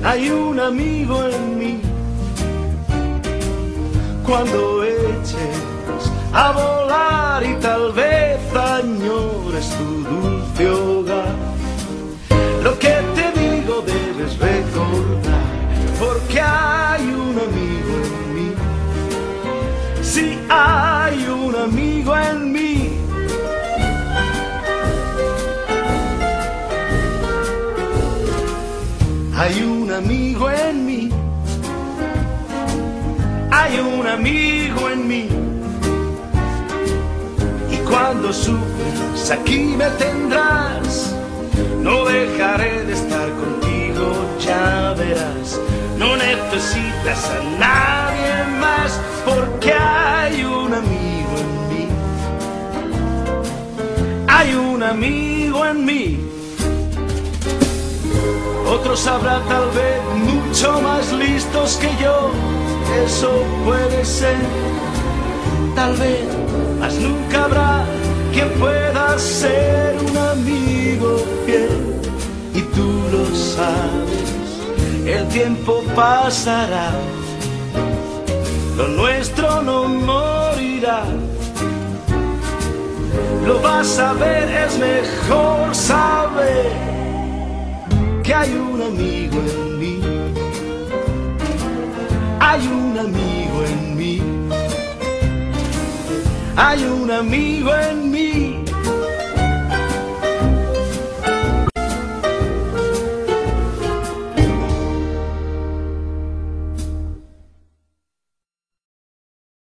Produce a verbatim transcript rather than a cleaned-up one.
hay un amigo en mí. Cuando eches a volar y tal vez añores tu dulce hogar, lo que te digo debes recordar, porque hay un amigo en mí. Sí, hay un amigo en mí. Hay un amigo en mí. Hay un amigo en mí. Y cuando sufres aquí me tendrás. No dejaré de estar contigo, ya verás. No necesitas a nadie más, porque hay un amigo en mí. Hay un amigo en mí. Otros habrá tal vez mucho más listos que yo, eso puede ser, tal vez, mas nunca habrá quien pueda ser un amigo fiel. Y tú lo sabes, el tiempo pasará, lo nuestro no morirá. Lo vas a ver, es mejor saber que hay un amigo en mí. Hay un amigo en mí. Hay un amigo en mí.